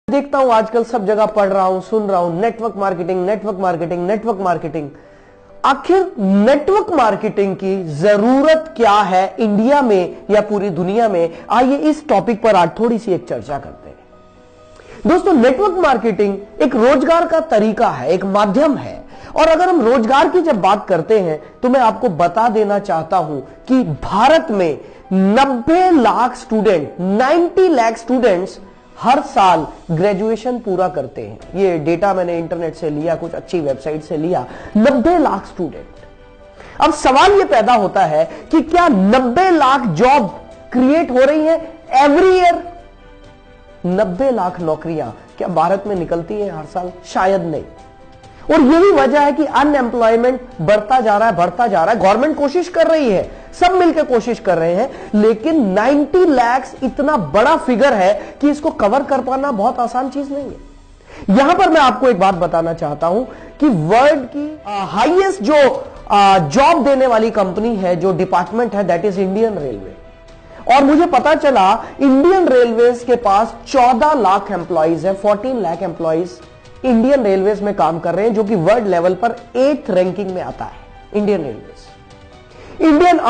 देखता हूं आजकल सब जगह पढ़ रहा हूं, सुन रहा हूं, network marketing, network marketing, network marketing. आखिर नेटवर्क मार्केटिंग की जरूरत क्या है इंडिया में या पूरी दुनिया में? आइए इस टॉपिक पर आज थोड़ी सी एक चर्चा करते हैं। दोस्तों, नेटवर्क मार्केटिंग एक रोजगार का तरीका है, एक माध्यम है। और अगर हम रोजगार की जब बात करते हैं तो मैं आपको बता देना चाहता हूं कि भारत में 90 लाख स्टूडेंट, 90 लाख स्टूडेंट्स हर साल ग्रेजुएशन पूरा करते हैं। ये डेटा मैंने इंटरनेट से लिया, कुछ अच्छी वेबसाइट से लिया। 90 लाख स्टूडेंट। अब सवाल ये पैदा होता है कि क्या 90 लाख जॉब क्रिएट हो रही है एवरी ईयर? 90 लाख नौकरियां क्या भारत में निकलती है हर साल? शायद नहीं। और यही वजह है कि अनएम्प्लॉयमेंट बढ़ता जा रहा है। गवर्नमेंट कोशिश कर रही है, सब मिलकर कोशिश कर रहे हैं, लेकिन 90 लाख इतना बड़ा फिगर है कि इसको कवर कर पाना बहुत आसान चीज नहीं है। यहां पर मैं आपको एक बात बताना चाहता हूं कि वर्ल्ड की हाईएस्ट जो जॉब देने वाली कंपनी है, जो डिपार्टमेंट है, दैट इज इंडियन रेलवे। और मुझे पता चला इंडियन रेलवेज के पास 14 लाख एम्प्लॉइज है, 14 लाख एम्प्लॉइज इंडियन रेलवेज में काम कर रहे हैं, जो कि वर्ल्ड लेवल पर 8th रैंकिंग में आता है। Indian railways, Indian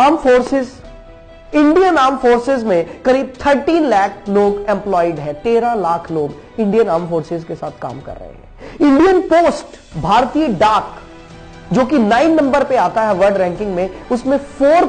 arm forces में करीब 13 लाख लोग एम्प्लॉयड है। 13 लाख लोग इंडियन आर्म फोर्सेस के साथ काम कर रहे हैं। इंडियन पोस्ट, भारतीय डाक, जो कि 9 नंबर पे आता है वर्ल्ड रैंकिंग में, उसमें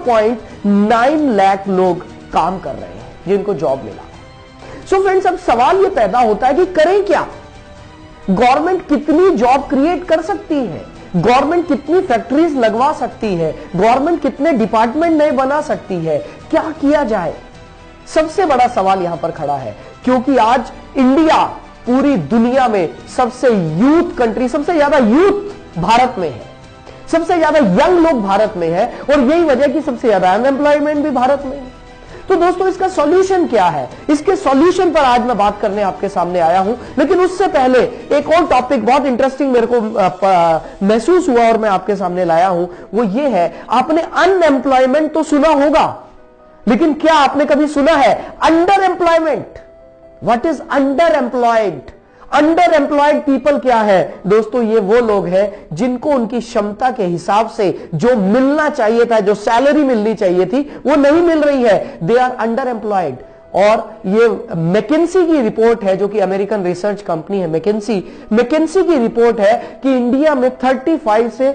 4.9 लाख लोग काम कर रहे हैं जिनको जॉब मिला है। सो फ्रेंड्स, अब सवाल यह पैदा होता है कि करें क्या? गवर्नमेंट कितनी जॉब क्रिएट कर सकती है? गवर्नमेंट कितनी फैक्ट्रीज लगवा सकती है? गवर्नमेंट कितने डिपार्टमेंट नए बना सकती है? क्या किया जाए? सबसे बड़ा सवाल यहां पर खड़ा है, क्योंकि आज इंडिया पूरी दुनिया में सबसे यूथ कंट्री, सबसे ज्यादा यूथ भारत में है, सबसे ज्यादा यंग लोग भारत में है, और यही वजह कि सबसे ज्यादा अनएम्प्लॉयमेंट भी भारत में है। तो दोस्तों, इसका सॉल्यूशन क्या है? इसके सॉल्यूशन पर आज मैं बात करने आपके सामने आया हूं। लेकिन उससे पहले एक और टॉपिक बहुत इंटरेस्टिंग मेरे को महसूस हुआ और मैं आपके सामने लाया हूं। वो ये है, आपने अनएम्प्लॉयमेंट तो सुना होगा, लेकिन क्या आपने कभी सुना है under employment? What is under employed? Under employed people क्या है? दोस्तों, ये वो लोग हैं जिनको उनकी क्षमता के हिसाब से जो मिलना चाहिए था, जो सैलरी मिलनी चाहिए थी, वो नहीं मिल रही है। They are under employed. और ये मैकेंसी की रिपोर्ट है, जो कि अमेरिकन रिसर्च कंपनी है मैकेंसी की रिपोर्ट है कि इंडिया में 35 से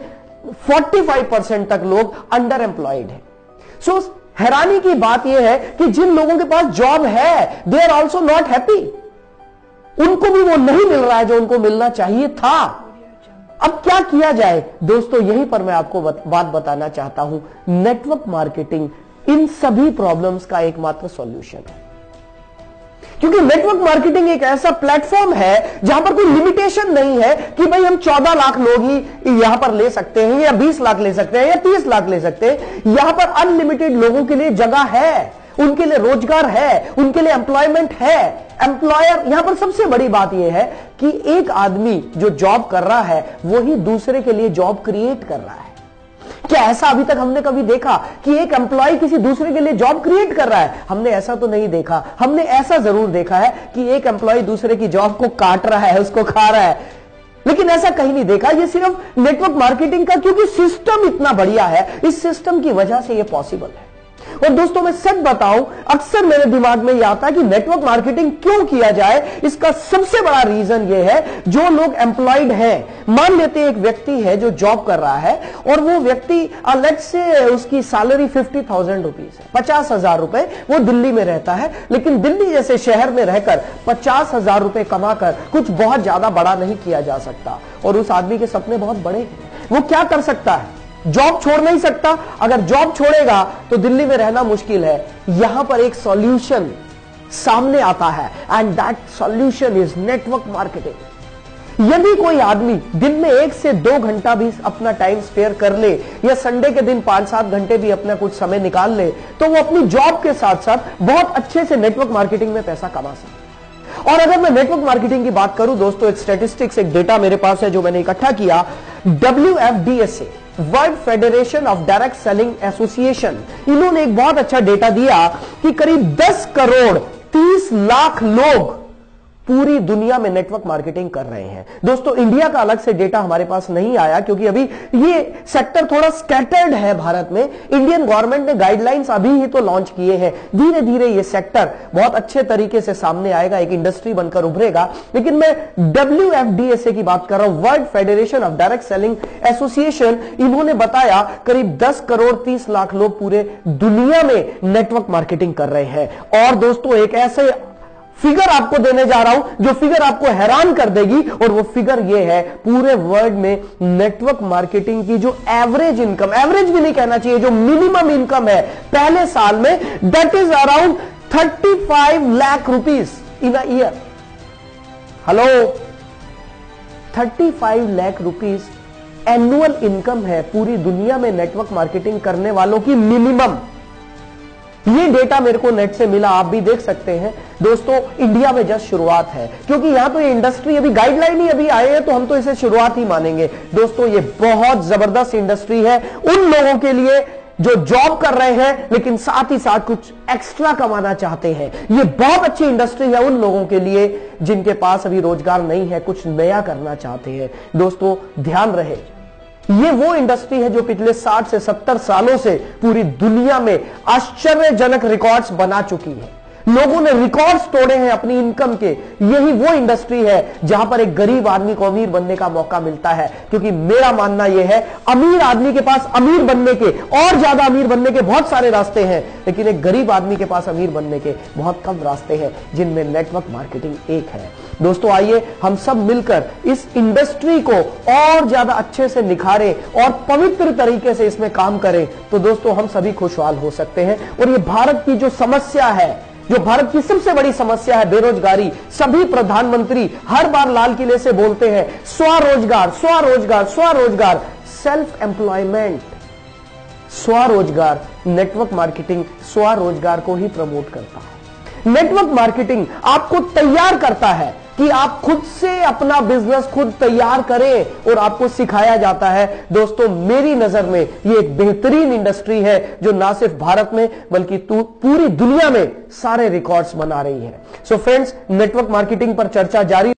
45% तक लोग अंडर एम्प्लॉयड है। सो हैरानी की बात यह है कि जिन लोगों के पास जॉब है, they are also not happy. उनको भी वो नहीं मिल रहा है जो उनको मिलना चाहिए था। अब क्या किया जाए? दोस्तों, यहीं पर मैं आपको बात बताना चाहता हूं। नेटवर्क मार्केटिंग इन सभी प्रॉब्लम्स का एकमात्र सॉल्यूशन है, क्योंकि नेटवर्क मार्केटिंग एक ऐसा प्लेटफॉर्म है जहां पर कोई लिमिटेशन नहीं है कि भाई हम 14 लाख लोग ही यहां पर ले सकते हैं, या 20 लाख ले सकते हैं, या 30 लाख ले सकते हैं। यहां पर अनलिमिटेड लोगों के लिए जगह है, उनके लिए रोजगार है, उनके लिए एम्प्लॉयमेंट है। एम्प्लॉयर, यहां पर सबसे बड़ी बात यह है कि एक आदमी जो जॉब कर रहा है वो ही दूसरे के लिए जॉब क्रिएट कर रहा है। क्या ऐसा अभी तक हमने कभी देखा कि एक एम्प्लॉय किसी दूसरे के लिए जॉब क्रिएट कर रहा है? हमने ऐसा तो नहीं देखा। हमने ऐसा जरूर देखा है कि एक एम्प्लॉय दूसरे की जॉब को काट रहा है, उसको खा रहा है, लेकिन ऐसा कहीं नहीं देखा। ये सिर्फ नेटवर्क मार्केटिंग का, क्योंकि सिस्टम इतना बढ़िया है, इस सिस्टम की वजह से यह पॉसिबल है। और दोस्तों, मैं सच बताऊं, अक्सर मेरे दिमाग में यह आता है कि नेटवर्क मार्केटिंग क्यों किया जाए। इसका सबसे बड़ा रीजन यह है, जो लोग एम्प्लॉयड हैं, मान लेते हैं एक व्यक्ति है जो जॉब कर रहा है, और वो व्यक्ति लेट्स से उसकी सैलरी 50,000 रुपीज है, 50,000 रुपए। वो दिल्ली में रहता है, लेकिन दिल्ली जैसे शहर में रहकर 50,000 रुपए कमाकर कुछ बहुत ज्यादा बड़ा नहीं किया जा सकता। और उस आदमी के सपने बहुत बड़े हैं। वो क्या कर सकता है? जॉब छोड़ नहीं सकता। अगर जॉब छोड़ेगा तो दिल्ली में रहना मुश्किल है। यहां पर एक सॉल्यूशन सामने आता है, and that solution is network marketing. यदि कोई आदमी दिन में 1 से 2 घंटा भी अपना टाइम स्पेयर कर ले, या संडे के दिन 5-7 घंटे भी अपना कुछ समय निकाल ले, तो वो अपनी जॉब के साथ साथ बहुत अच्छे से नेटवर्क मार्केटिंग में पैसा कमा सकता है। और अगर मैं नेटवर्क मार्केटिंग की बात करूं दोस्तों, एक स्टैटिस्टिक्स, एक डेटा मेरे पास है जो मैंने इकट्ठा किया। WFDSA, world federation of direct selling association, इन्होंने एक बहुत अच्छा डेटा दिया कि करीब 10 करोड़ 30 लाख लोग पूरी दुनिया में नेटवर्क मार्केटिंग कर रहे हैं। दोस्तों इंडिया का अलग से डेटा हमारे पास नहीं आया क्योंकि अभी ये सेक्टर थोड़ा स्कैटर्ड है भारत में। इंडियन गवर्नमेंट ने गाइडलाइंस अभी ही तो लॉन्च किए हैं, धीरे धीरे ये सेक्टर बहुत अच्छे तरीके से सामने आएगा, एक इंडस्ट्री बनकर उभरेगा। लेकिन मैं WFDSA की बात कर रहा हूं, world federation of direct selling association, इन्होंने बताया करीब 10 करोड़ 30 लाख लोग पूरे दुनिया में नेटवर्क मार्केटिंग कर रहे हैं। और दोस्तों एक ऐसे फिगर आपको देने जा रहा हूं जो फिगर आपको हैरान कर देगी, और वो फिगर ये है पूरे वर्ल्ड में नेटवर्क मार्केटिंग की जो एवरेज इनकम, एवरेज भी नहीं कहना चाहिए, जो मिनिमम इनकम है पहले साल में, that is around 35 lakh rupees in a year. Hello, 35 lakh rupees annual income है पूरी दुनिया में नेटवर्क मार्केटिंग करने वालों की मिनिमम। ये डेटा मेरे को नेट से मिला, आप भी देख सकते हैं। दोस्तों इंडिया में जस्ट शुरुआत है, क्योंकि यहां तो ये इंडस्ट्री अभी गाइडलाइन ही अभी आए हैं, तो हम तो इसे शुरुआत ही मानेंगे। दोस्तों ये बहुत जबरदस्त इंडस्ट्री है उन लोगों के लिए जो जॉब कर रहे हैं लेकिन साथ ही साथ कुछ एक्स्ट्रा कमाना चाहते हैं। ये बहुत अच्छी इंडस्ट्री है उन लोगों के लिए जिनके पास अभी रोजगार नहीं है, कुछ नया करना चाहते हैं। दोस्तों ध्यान रहे, ये वो इंडस्ट्री है जो पिछले 60 से 70 सालों से पूरी दुनिया में आश्चर्यजनक रिकॉर्ड्स बना चुकी है। लोगों ने रिकॉर्ड्स तोड़े हैं अपनी इनकम के। यही वो इंडस्ट्री है जहां पर एक गरीब आदमी को अमीर बनने का मौका मिलता है, क्योंकि मेरा मानना यह है अमीर आदमी के पास अमीर बनने के और ज्यादा अमीर बनने के बहुत सारे रास्ते हैं, लेकिन एक गरीब आदमी के पास अमीर बनने के बहुत कम रास्ते हैं, जिनमें नेटवर्क मार्केटिंग एक है। दोस्तों आइए हम सब मिलकर इस इंडस्ट्री को और ज्यादा अच्छे से निखारें और पवित्र तरीके से इसमें काम करें, तो दोस्तों हम सभी खुशहाल हो सकते हैं। और ये भारत की जो समस्या है, जो भारत की सबसे बड़ी समस्या है, बेरोजगारी, सभी प्रधानमंत्री हर बार लाल किले से बोलते हैं स्वरोजगार स्वरोजगार स्वरोजगार, सेल्फ एम्प्लॉयमेंट, स्वरोजगार। नेटवर्क मार्केटिंग स्वरोजगार को ही प्रमोट करता है। नेटवर्क मार्केटिंग आपको तैयार करता है कि आप खुद से अपना बिजनेस खुद तैयार करें, और आपको सिखाया जाता है। दोस्तों मेरी नजर में ये एक बेहतरीन इंडस्ट्री है जो ना सिर्फ भारत में बल्कि पूरी दुनिया में सारे रिकॉर्ड्स बना रही है। सो फ्रेंड्स, नेटवर्क मार्केटिंग पर चर्चा जारी